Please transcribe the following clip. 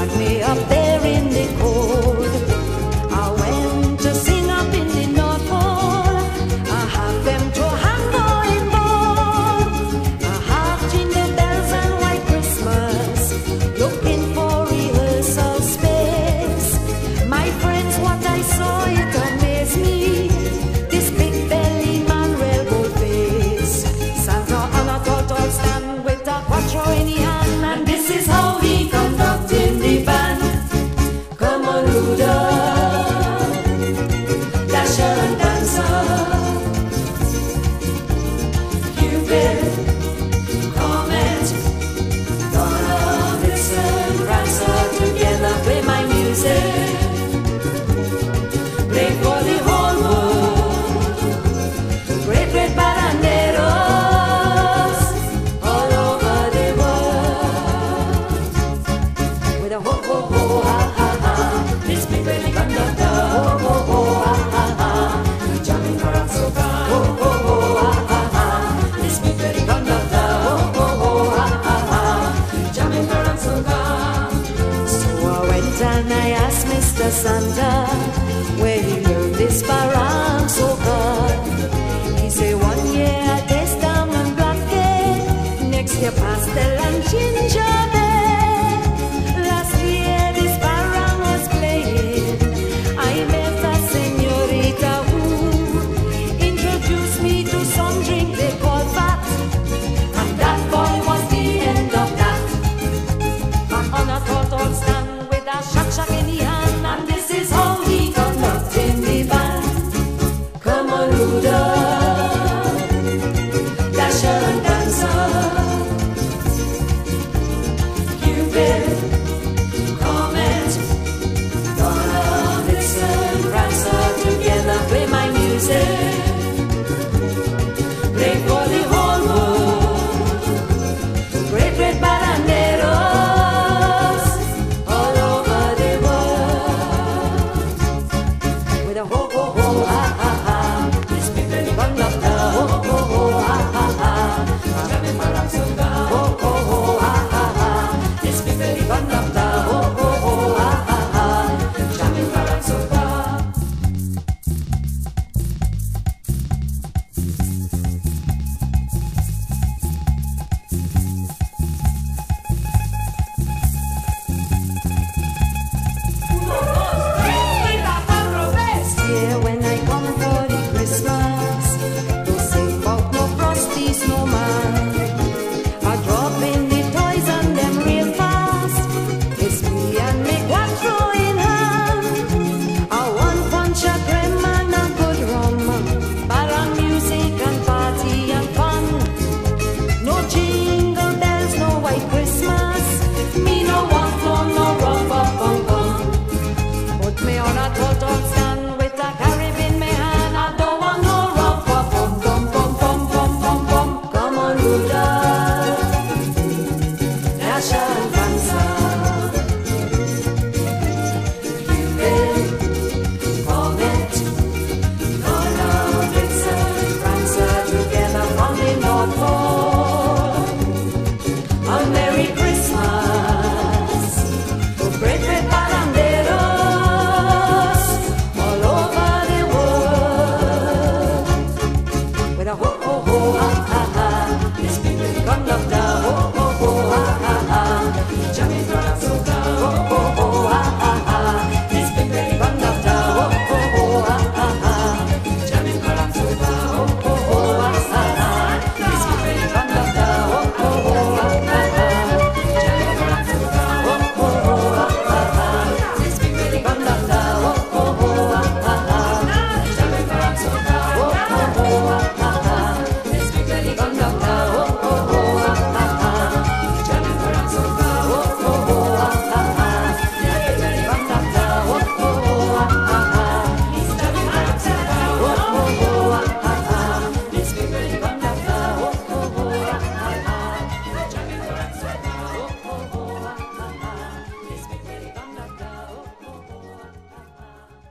packed me up there in the cold. I went to sing up in the North Pole. I have them to hang in ball. I have jingle bells and white Christmas, looking for rehearsal space. My friends, what I saw, it amazed me. This big belly man, railroad face, Santa on a turtle stand with a quattro in his hand, and this is how he conducting the band. Come on, Rudolph, Dasher and Dancer, Cupid, Comet, Donald, Vixen, Prancer, together play my music. Play for the whole world. Great, great baranderos all over the world. With a ho, ho, ho, ha, ha, ha. This big belly conductor. Ho, ho, ho, ha, ha, ha. Jamming around so far. Ho, ho, ho, ha, ha, ha. This big belly conductor. Ho, ho, ho, ha, ha, ha. Jamming around so far. So I went and I asked Mr. Santa,